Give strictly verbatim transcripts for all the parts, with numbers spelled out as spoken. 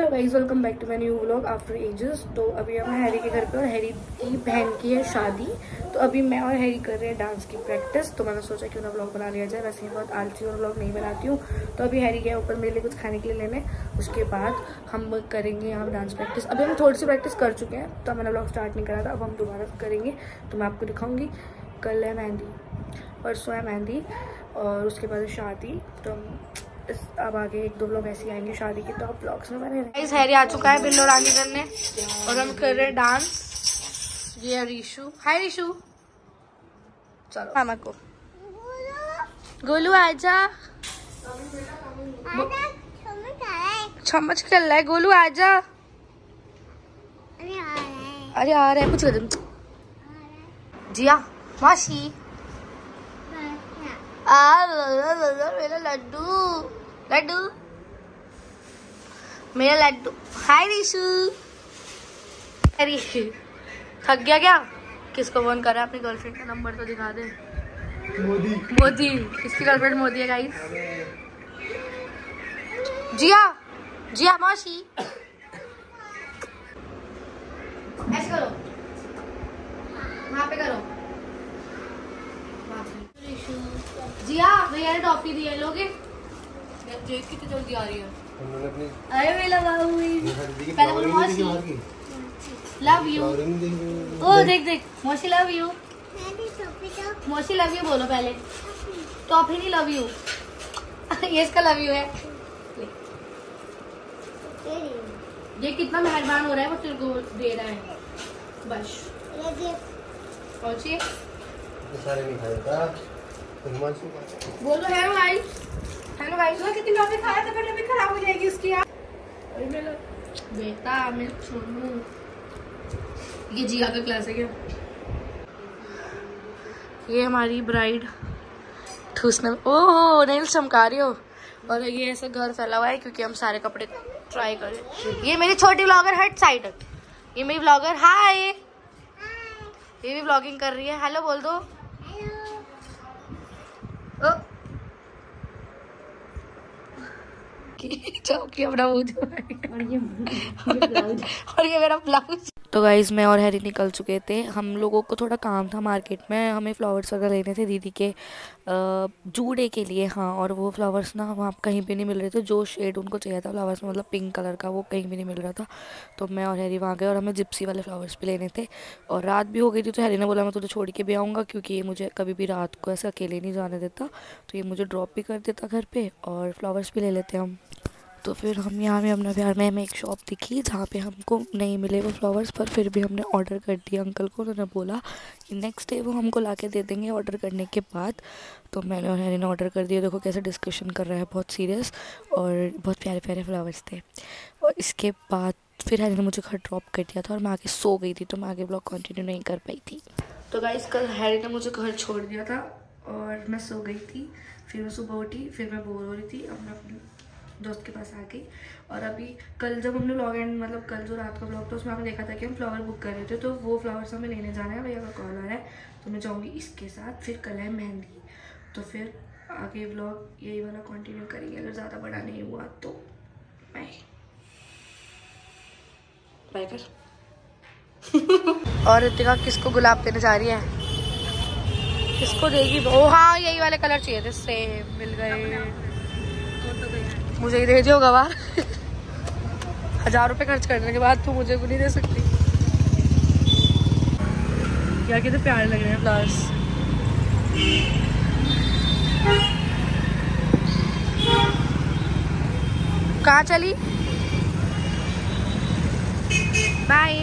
Hello guys, welcome back to my new vlog after ages. तो अभी हम Harry के घर पे और हैरी की बहन की है शादी। तो अभी मैं और हैरी कर रहे हैं डांस की प्रैक्टिस। तो मैंने सोचा क्यों ना व्लॉग बना लिया जाए। वैसे ही बहुत आलसी और व्लॉग नहीं बनाती हूँ। तो अभी हैरी गया ऊपर मेरे लिए कुछ खाने के लिए लेने, उसके बाद हम करेंगे यहाँ डांस प्रैक्टिस। अभी हम थोड़ी सी प्रैक्टिस कर चुके हैं तो मैंने व्लॉग स्टार्ट नहीं करा था। अब हम दोबारा करेंगे तो मैं आपको दिखाऊँगी। कल है मेहंदी, परसों है मेहंदी और उसके बाद शादी। तो हम इस अब आगे एक दो लोग ऐसे आएंगे शादी के, तो आप ब्लॉग्स में बने रहें। हैरी आ चुका है बिल्लो रानी करने और हम कर रहे हैं डांस। ये है रीशु। हाय रीशु, चलो मामा को। गोलू आजा, चम्मच खेल रहा है। गोलू आजा। अरे आ रहा है कुछ कर जिया मासी। आ मेरा लड्डू लड्डू मेरा लड्डू। हाय रीशु। रीशु थक गया क्या? किसको फोन करा? अपनी गर्लफ्रेंड का नंबर तो दिखा दे। मोदी मोदी किसकी गर्लफ्रेंड मोदी है गाइस? जिया जिया मौसी। ऐसे करो, वहाँ पे करो। जिया भैया ने टॉफी दी है, लोगे? देख कितनी जल्दी आ रही है। अरे मेरा बाबू पहले मौसी लव यू। ओ देख देख मौसी लव यू। मौसी लव यू बोलो पहले। टॉफी नहीं लव यू। ये इसका लव यू है। ये कितना मेहरबान हो रहा है, वो तेरे को दे रहा है बस। पहुंचिए सारे नहीं खाएगा। बोलो हेलो गाइस। Hello guys. कितनी टॉफी खाया तो फिर भी खराब हो जाएगी उसकी यार। अरे मेरा बेटा मैं छोड़ू। ये जिया का क्लास है क्या? ये हमारी ब्राइड ठूसने। ओह नेल्स चमका रही हो। और ये ऐसा घर फैला हुआ है क्योंकि हम सारे कपड़े ट्राई करें। ये मेरी छोटी व्लॉगर हट साइड। ये मेरी व्लॉगर हाय। ये भी व्लॉगिंग कर रही है। हेलो बोल दो। अपना और ये मेरा ब्लाउज। तो गाइज मैं और हैरी निकल चुके थे। हम लोगों को थोड़ा काम था मार्केट में, हमें फ्लावर्स वगैरह लेने थे दीदी के जूडे के लिए। हाँ, और वो फ्लावर्स ना वहाँ कहीं पे नहीं मिल रहे थे। जो शेड उनको चाहिए था फ्लावर्स में, मतलब पिंक कलर का, वो कहीं भी नहीं मिल रहा था। तो मैं और हैरी वहाँ गए और हमें जिप्सी वाले फ्लावर्स भी लेने थे। और रात भी हो गई थी तो हैरी ने बोला मैं तुझे छोड़ के भी आऊँगा, क्योंकि ये मुझे कभी भी रात को ऐसे अकेले नहीं जाने देता। तो ये मुझे ड्रॉप भी कर देता घर पर और फ्लावर्स भी ले लेते हम। तो फिर हम यहाँ में अपना प्यार में हमें एक शॉप दिखी जहाँ पे हमको नहीं मिले वो फ्लावर्स, पर फिर भी हमने ऑर्डर कर दिया अंकल को। उन्होंने बोला कि नेक्स्ट डे वो हमको ला के दे देंगे ऑर्डर करने के बाद। तो मैंने और हैरी ने ऑर्डर कर दिया। देखो कैसे डिस्कशन कर रहा है, बहुत सीरियस। और बहुत प्यारे प्यारे फ्लावर्स थे। और इसके बाद फिर हैरी ने मुझे घर ड्रॉप कर दिया था और मैं आगे सो गई थी, तो मैं आगे ब्लॉग कंटिन्यू नहीं कर पाई थी। तो गाइस कल हैरी ने मुझे घर छोड़ दिया था और मैं सो गई थी। फिर मैं सुबह उठी, फिर मैं बोर हो रही थी, अब मैं अपनी दोस्त के पास आ गई। और अभी कल जब हमने व्लॉग एंड मतलब कल जो रात का व्लॉग था उसमें हमने देखा था कि हम फ्लावर बुक कर रहे थे, तो वो फ्लावर्स हमें लेने जाना है। भैया का कॉल आ रहा है तो मैं जाऊँगी इसके साथ। फिर कल है मेहंदी, तो फिर आगे व्लॉग यही वाला कंटिन्यू करेंगे। अगर ज़्यादा बड़ा नहीं हुआ तो बाय बाय कर। और रितिका किसको गुलाब देने जा रही है? किसको देगी? ओ हाँ, यही वाले कलर चाहिए थे, सेम मिल गए। मुझे ही दे दियो गवार। हजार रुपए खर्च करने के बाद तू मुझे को नहीं दे सकती। यार कितने प्यारे लग रहे हैं फ्लावर्स। कहाँ चली? बाय।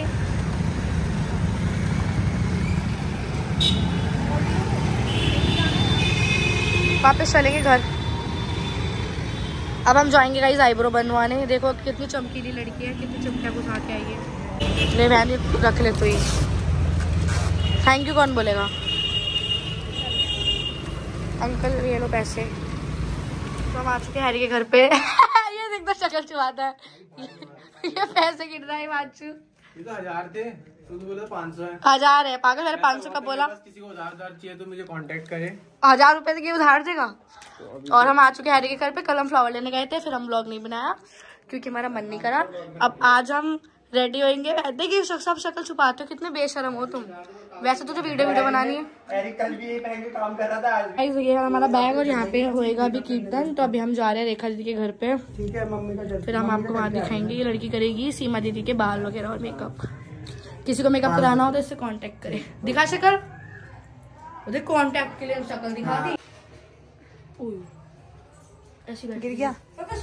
वापस चलेंगे घर। अब हम जाएंगे गाइस आईब्रो बनवाने। देखो कितनी चमकीली लड़की है, कितनी चमकिया घुसा के आई है। ले बहन रख ले तो ही। थैंक यू कौन बोलेगा? अंकल ये लो पैसे। तो हम आ चुके हैं हैरी के घर पे। ये देख तो शक्ल चुहाता है। ये पैसे गिन रहा है बाजू। ये तो हजार थे, तो तू बोला पाँच सौ है। हजार है पागल, मैंने पाँच सौ का बोला। किसी को उधार उधार चाहिए तो मुझे कांटेक्ट करे। हजार रुपए से उधार देगा। तो और हम आ चुके हैं हैरी के घर पे। कल हम फ्लावर लेने गए थे, फिर हम व्लॉग नहीं बनाया क्योंकि हमारा मन नहीं करा। अब आज हम रेडी होएंगे। देखिए सब शक्ल छुपाते हो, कितने बेशरम हो तुम। वैसे तो वीडियो वीडियो बनानी है। कल भी ये पहन के काम कर रहा था आज। ये है हमारा बैग और यहाँ पे होएगा अभी कीर्तन। तो अभी हम जा रहे हैं रेखा दीदी के घर पे। ठीक है मम्मी का। फिर हम आपको वहाँ दिखाएंगे। ये लड़की करेगी सीमा दीदी के बाल वगैरह और मेकअप। किसी को मेकअप कराना हो तो इससे कांटेक्ट करे। दिखा शक्ल, उधर कांटेक्ट के लिए शक्ल दिखा दी। ऐसी गिर गया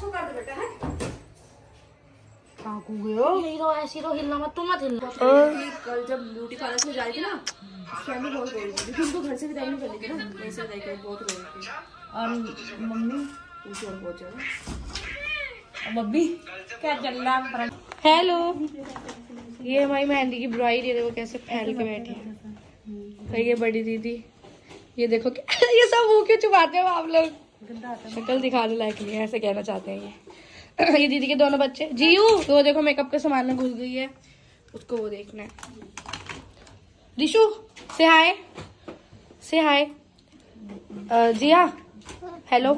हीरो, ऐसी रो हिलना मत, तुम मत हिलना। कल जब ब्यूटी पार्लर से जा रही थी ना, फैमिली बहुत रो रही थी, क्योंकि उनको घर से विदाई नहीं कर ली थी ना, ऐसे विदाई कर बहुत रो रही थी। और मम्मी उनकी और बहुत ज्यादा। मम्मी क्या चल रहा है? हेलो, ये हमारी मेहंदी की ब्राइड। ये देखो कैसे फैल के बैठी है। ये बड़ी दीदी, ये देखो ये सब मुंह क्यों छुपाते हो आप लोग? शक्ल दिखाने लायक नहीं है, ऐसे कहना चाहते हैं ये। ये दीदी के दोनों बच्चे। जीयू तो वो देखो मेकअप के सामान में घुस गई है, उसको वो देखना है। दिशु से हाय, से हाय। जिया हेलो।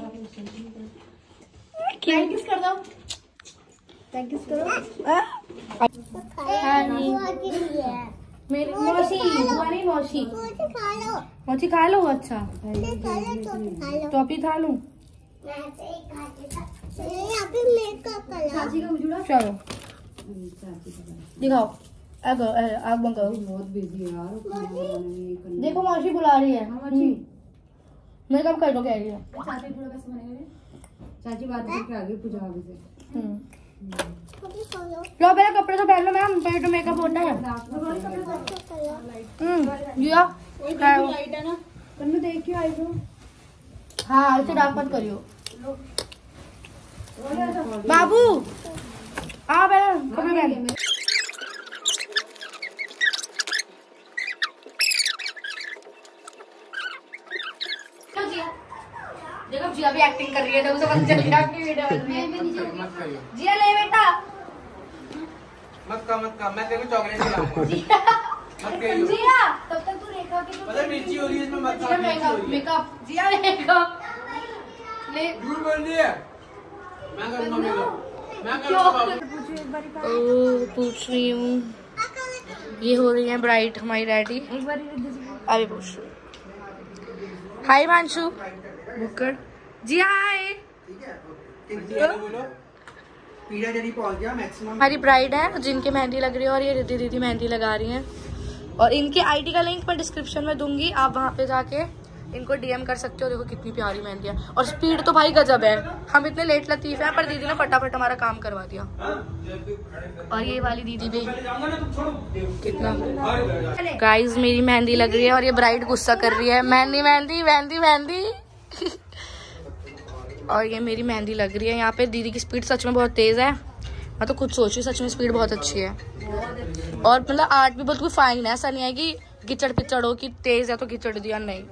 थैंक्स कर दो, थैंक्स करो। मेरी मौसी, तुम्हारी मौसी मौसी खा लो। अच्छा तो अभी खा लूं। चलो दिखाओ, आग आग बंद करो। बहुत बिजी है यार। देखो मौसी बुला रही है। मैं कब कर दो कह रही है। चाची बात करके आगे पूजा आगे से। लो मेरा कपड़े तो पहन लो मैम, फिर तो मेकअप होता है। जिया लाइट है ना, कन्नू देख के आई तो। हाँ ऐसे डाक मत करियो बाबू। आ बहन कपड़े पहन। देखो जिया भी एक्टिंग कर रही है, तो उसे पता चल गया आपकी वीडियो में। जिया ले बेटा, मत का मत का, मैं तेरे को चॉकलेट खिलाऊंगा। जिया तब तक तू रेखा की मतलब मिर्ची हो रही है इसमें, मत Jiya makeup makeup Jiya makeup ले। झूठ बोल रही है। मैं करूंगा मेकअप, मैं करूंगा। ओ पूछ रही हूँ, ये हो रही है ब्राइड हमारी रेडी। एक बार अभी पूछ रही। हाय मानसू बुकर जी। हाय बोलो। पीड़ा जरी पहुंच गया मैक्सिमम। हमारी ब्राइड है जिनकी मेहंदी लग रही है, और ये रिद्धि दीदी मेहंदी लगा रही हैं। और इनकी आईडी का लिंक मैं डिस्क्रिप्शन में दूंगी, आप वहां पे जाके इनको डीएम कर सकते हो। देखो कितनी प्यारी मेहंदी है, और स्पीड तो भाई गजब है। हम इतने लेट लतीफ हैं, पर दीदी ने फटाफट हमारा काम करवा दिया। और ये वाली दीदी भी कितना। गाइस मेरी मेहंदी लग रही है और ये ब्राइड गुस्सा कर रही है। मेहंदी मेहंदी मेहंदी मेहंदी और ये मेरी मेहंदी लग रही है। यहाँ पे दीदी की स्पीड सच में बहुत तेज है। मैं तो खुद सोच रही हूँ, सच में स्पीड बहुत अच्छी है। और मतलब आर्ट भी बहुत फाइन है, ऐसा नहीं है कि गिचड़ पिचड़ हो कि तेज है तो गिचड़ दिया, नहीं।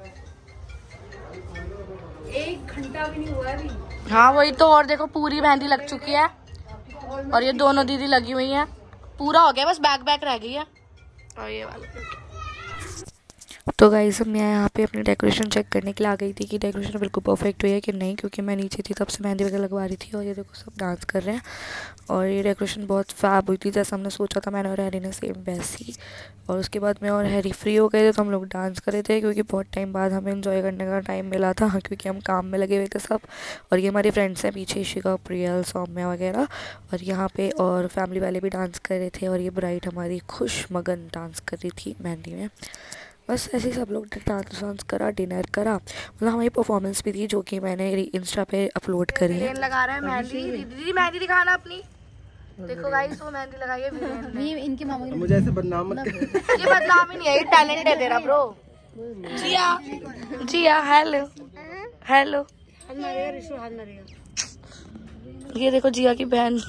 एक घंटा भी नहीं हुआ अभी। हाँ वही तो। और देखो पूरी मेहंदी लग चुकी है, और ये दोनों दीदी लगी हुई हैं। पूरा हो गया, बस बैक बैक रह गई है। और ये वाला तो गाइस मैं यहाँ पे अपनी डेकोरेशन चेक करने के लिए आ गई थी कि डेकोरेशन बिल्कुल परफेक्ट हुई है कि नहीं, क्योंकि मैं नीचे थी तब से मेहंदी वगैरह लगवा रही थी। और ये देखो सब डांस कर रहे हैं, और ये डेकोरेशन बहुत फैब हुई थी जैसा हमने सोचा था। मैंने और हैरी ने सेम वैसी। और उसके बाद मैं और हैरी फ्री हो गए थे, तो हम लोग डांस कर रहे थे, क्योंकि बहुत टाइम बाद हमें एंजॉय करने का टाइम मिला था, क्योंकि हम काम में लगे हुए थे सब। और ये हमारी फ्रेंड्स हैं पीछे, इशिका, प्रियल, सौम्या वगैरह। और यहाँ पे और फैमिली वाले भी डांस कर रहे थे, और ये ब्राइड हमारी खुश मगन डांस कर रही थी मेहंदी में। बस ऐसे ही सब लोग डांस वांस करा, डिनर करा। मतलब हमारी परफॉर्मेंस भी थी, जो कि मैंने इंस्टा पे अपलोड करी है। लगा रहा है मेहंदी। दीदी मेहंदी दिखाना अपनी। देखो गाइस वो मेहंदी लगाई है। ये इनके मामा की। मुझे ऐसे बदनाम मत कर। ये बदनाम ही नहीं है, ये टैलेंट है तेरा bro. Jiya Jiya hello hello. ये देखो जिया की बहन।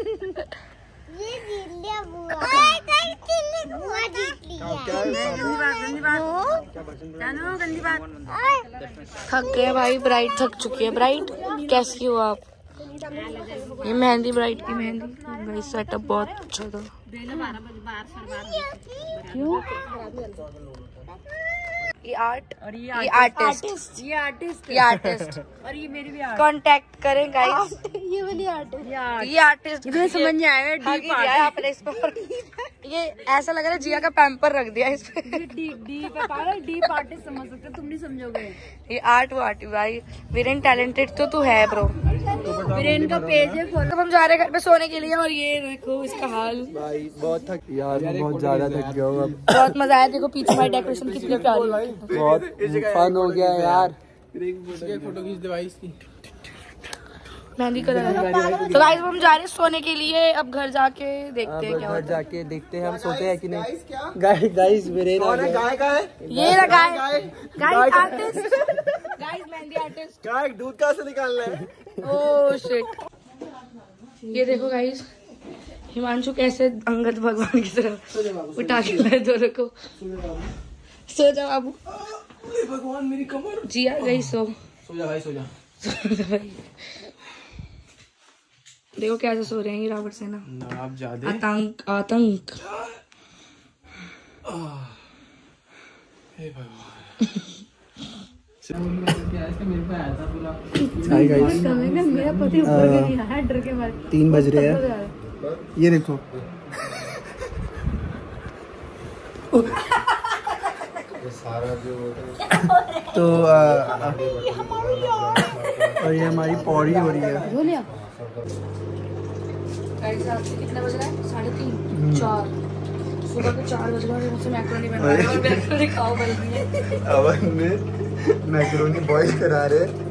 थक गए भाई, ब्राइड थक चुकी है। ब्राइड कैसी हो आप? ये मेहंदी ब्राइड की मेहंदी। भाई सेटअप बहुत अच्छा था। क्यों? ये आर्ट और ये ये आर्टिस्ट ये आर्टिस्ट ये आर्टिस्ट और ये मेरी भी आर्ट। कांटेक्ट करें गाइस। ये वाली आर्टिस्ट ये आर्टिस्ट इधर समझ नहीं आएगा। डी आपने इस पर ये ऐसा लग रहा है जिया का पैम्पर रख दिया इस पे। डी डी पागल डी आर्टिस्ट समझ सकते हो, तुम नहीं समझोगे। ये आर्ट वो आर्ट भाई। वीरेन टैलेंटेड तो तू है ब्रो। वीरेन का पेज है। अब हम जा रहे हैं घर पे सोने के लिए और ये देखो इसका हाल। भाई बहुत थक यार, मैं बहुत ज्यादा थक गया हूँ अब। बहुत मजा आया। देखो पीछे भाई डेकोरेशन कितनी प्यारी है। बहुत फन हो गया यार। फोटो खींच दे भाई इसकी। मेहंदी कलर है। तो गाइस हम जा रहे हैं सोने के लिए। अब घर जाके देखते हैं क्या घर होता है। जाके देखते हैं हम सोते हैं कि नहीं। गाइस गाइस वीरेन आ गया। गाय का है ये रहा गाय guys artist guys mehndi artist. गाय दूध कहाँ से निकालना है। Oh shit. ये देखो गाइस हिमांशु कैसे अंगद भगवान की तरह उठा के लाए दोनों को। सो जा बाबू। भगवान मेरी कमर। जिया गई सो सो जा भाई सो जा। देखो कैसे सो रहे हैं ये रावण सेना। आप ज्यादा आतंक आतंक। हे भगवान। हाय गाइस, मेरा पति ऊपर गया है डर के मारे। तीन बज रहे हैं। ये देखो तो आ, और ये हमारी पौड़ी हो रही है। बोलिया कितने बज रहा है? साढ़े तीन चार सुबह के चार बज रहे हैं। मुझसे मैक्रोनी बना रहे हैं और मैक्रोनी खाओ बन रही है। अवन में मैक्रोनी बॉईल करा रहे हैं।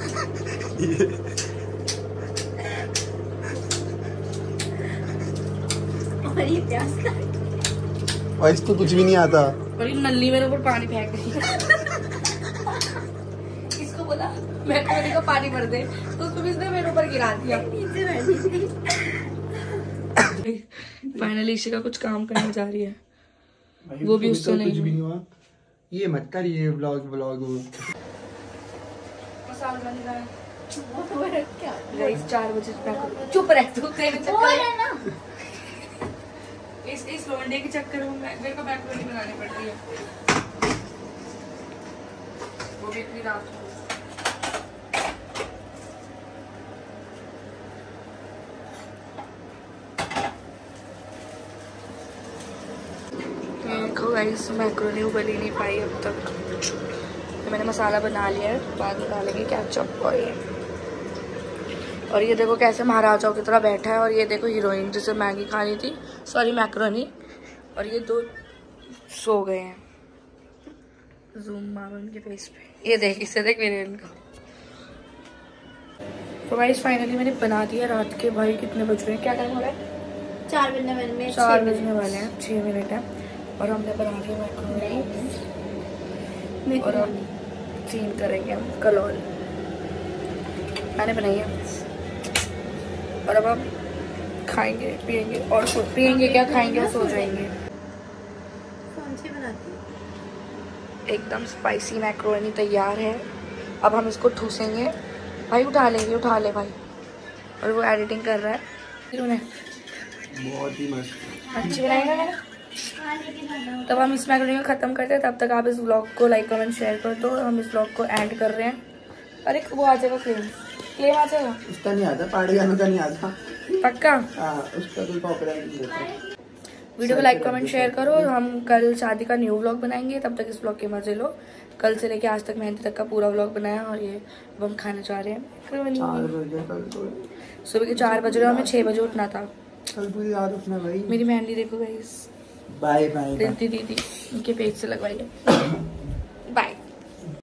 और ये प्याज का और इसको कुछ भी नहीं आता। और ये नल्ली मेरे ऊपर पानी फेंक रही है। इसको बोला मैक्रोनी का पानी भर दे तो उसको भी इसने मेरे ऊपर गिरा दिया। नीचे बैठी थी। फाइनली इशिका कुछ काम करने जा रही है। वो भी उससे नहीं कुछ भी नहीं हुआ। ये मत कर ये व्लॉग व्लॉग मसाला बन रहा है। वो क्या गाइस चार बजे मैक्रोनी। चुप रह तू तेरे चक्कर में ना इस इस लोंडे के चक्कर में मेरे को मैक्रोनी बनानी पड़ती है। वो भी इतनी रात को। देखो गाइस मैक्रोनी उबल ही नहीं पाई अब तक। तो मैंने मसाला बना लिया है, बाद में डालेंगे केचप और ये। और ये देखो कैसे महाराजाओं की तरह बैठा है। और ये देखो हीरोइन जिसे मैगी खानी थी, सॉरी मैक्रोनी। और ये दो सो गए हैं। जूम मारो उनके फेस पे। ये देख इसे देख मेरे इनको। तो गाइस फाइनली मैंने बना दिया। रात के भाई कितने बज रहे हैं? क्या टाइम हो रहा है? चार बजने वाले में चार बजने वाले हैं। छः मिनट है और हमने बना दिया मैक्रोनी। और अब सीन करेंगे हम कलौल। मैंने बनाई है और अब हम खाएंगे पिएंगे और सो पिएंगे क्या खाएंगे और सो जाएंगे। कौन सी बनाती? एकदम स्पाइसी मैक्रोनी तैयार है। अब हम इसको ठूसेंगे। भाई उठा लेंगे, उठा ले भाई। और वो एडिटिंग कर रहा है। इन्होंने बहुत ही मस्त अच्छी बनाएगा मैंने। तब हम इस मैक्रोनी को ख़त्म करते हैं। तब तक आप इस व्लॉग को लाइक कमेंट शेयर कर दो। हम इस व्लॉग को एंड कर रहे हैं। अरे वो आ जाएगा क्लेम क्लेम आ जाएगा। उसका नहीं आता, पहाड़ी गानों का नहीं आता पक्का। हाँ उसका कोई कॉपीराइट नहीं देता। वीडियो को लाइक कमेंट शेयर करो। हम कल शादी का न्यू व्लॉग बनाएंगे। तब तक इस व्लॉग के मजे लो। कल से लेके आज तक मेहंदी तक का पूरा व्लॉग बनाया। और ये अब हम खाने जा रहे हैं। सुबह के चार बज रहे हैं। हमें छः बजे उठना था। कल पूरी रात उठना भाई। मेरी मेहंदी देखो गाइस। बाय बाय दीदी दीदी उनके पेज से लगवाइए। बाय।